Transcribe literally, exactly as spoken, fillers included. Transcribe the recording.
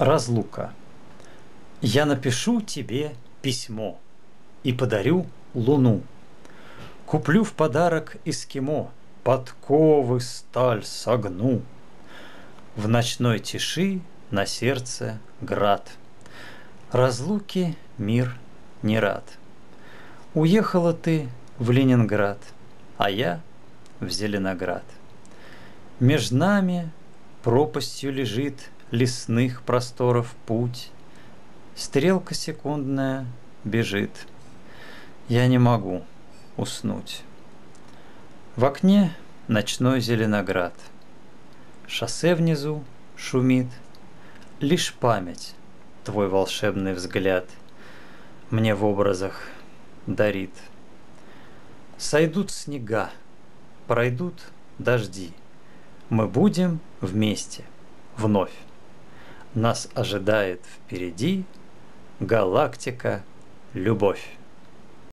Разлука. Я напишу тебе письмо и подарю луну. Куплю в подарок эскимо, подковы сталь согну. В ночной тиши на сердце град. Разлуки мир не рад. Уехала ты в Ленинград, а я в Зеленоград. Меж нами пропастью лежит лесных просторов путь. Стрелка секундная бежит. Я не могу уснуть. В окне ночной Зеленоград. Шоссе внизу шумит. Лишь память твой волшебный взгляд мне в образах дарит. Сойдут снега, пройдут дожди. Мы будем вместе вновь. Нас ожидает впереди галактика любовь.